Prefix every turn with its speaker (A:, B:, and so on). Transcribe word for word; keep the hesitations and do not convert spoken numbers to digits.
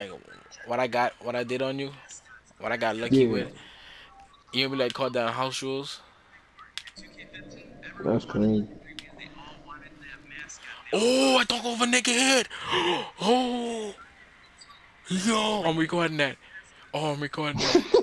A: what I got, what I did on you, what I got lucky
B: Yeah,
A: with. You be like called down house rules.
B: that's crazy.
A: Oh, I took over nigga head. Oh, yo, I'm recording that. Oh, I'm recording that.